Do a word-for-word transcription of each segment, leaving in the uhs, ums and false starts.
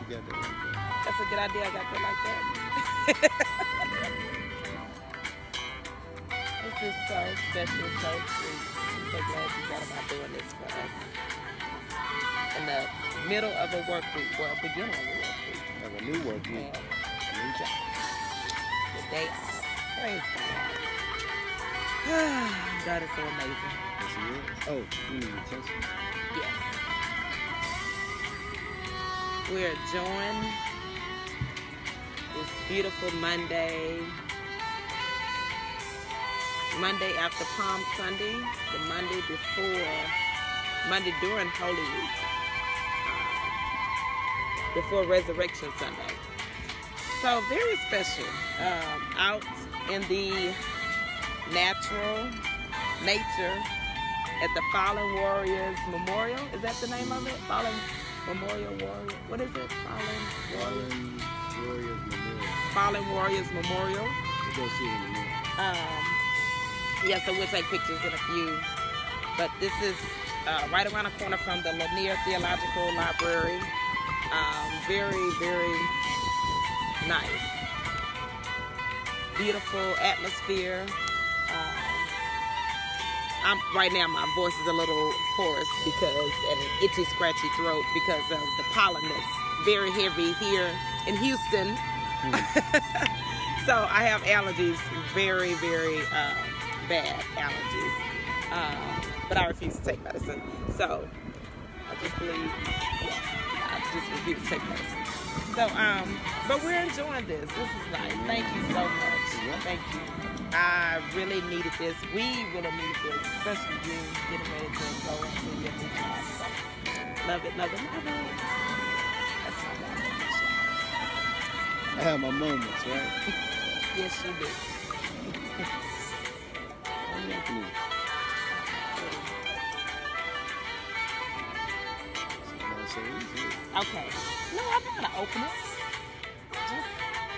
you got that like that. That's a good idea. I got that like that. This is so special, so sweet. I'm so glad you thought about doing this for us. In the middle of a work week, well, beginning of a work week. Of a new work week. And A new job. the day off. Praise God. God is so amazing. Yes, it is. Oh, you need attention. Yes. We're enjoying this beautiful Monday. Monday after Palm Sunday, the Monday before, Monday during Holy Week, uh, before Resurrection Sunday. So very special. Um, out in the natural nature at the Fallen Warriors Memorial. Is that the name of it? Fallen Memorial Warrior. What is it? Fallen Warriors. Fallen Warriors Memorial. Fallen Warriors Memorial. We'll go see it in a minute. Um, yeah, so we'll take pictures in a few. But this is uh, right around the corner from the Lanier Theological Library. Um, very, very nice. Beautiful atmosphere. Um, I'm, right now my voice is a little hoarse because, and an itchy, scratchy throat because of the pollen that's very heavy here in Houston. Mm. So I have allergies, very, very uh, bad allergies. Um, but I refuse to take medicine. So I just believe, yeah, I just refuse to take medicine. So, um, but we're enjoying this. This is nice. Thank you so much. Thank you. I really needed this. We really needed this, especially you getting ready to go into your new job. So, love it, love it, love it. That's my last I have my moments, right? Yes, you do. Okay. No, I'm not gonna open it. Just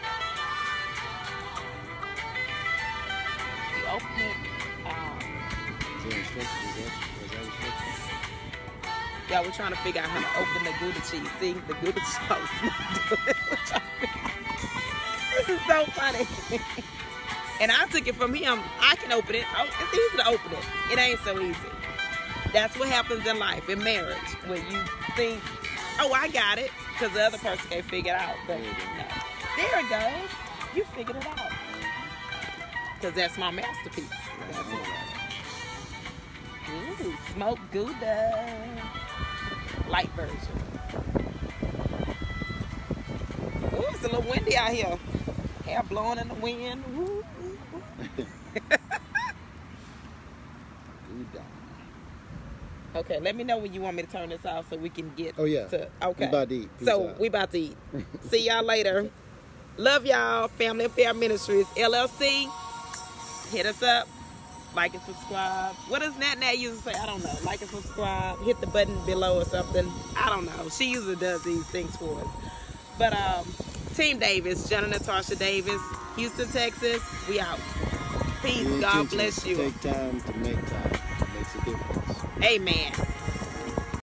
you open it. Um, Is there instructions? Is that, is that instructions? Yeah, we're trying to figure out how to open the Gouda cheese. See, the Gouda cheese. This is so funny. And I took it from him. I can open it. Oh, it's easy to open it. It ain't so easy. That's what happens in life, in marriage, when you think, oh, I got it, because the other person can't figure it out. But no. There it goes. You figured it out. Because that's my masterpiece. That's it. Ooh, smoked Gouda. Light version. Ooh, it's a little windy out here. Hair blowing in the wind. Ooh, ooh, ooh. Okay, let me know when you want me to turn this off so we can get oh, yeah. to, okay. We about to eat. Peace so out. we about to eat. See y'all later. Love y'all. Family Affair Ministries, L L C. Hit us up. Like and subscribe. What does Nat Nat usually say? I don't know. Like and subscribe. Hit the button below or something. I don't know. She usually does these things for us. But um, Team Davis, Jenna Nartarsha Davis, Houston, Texas. We out. Peace. God bless you. Take time to make time. It makes a difference. Amen.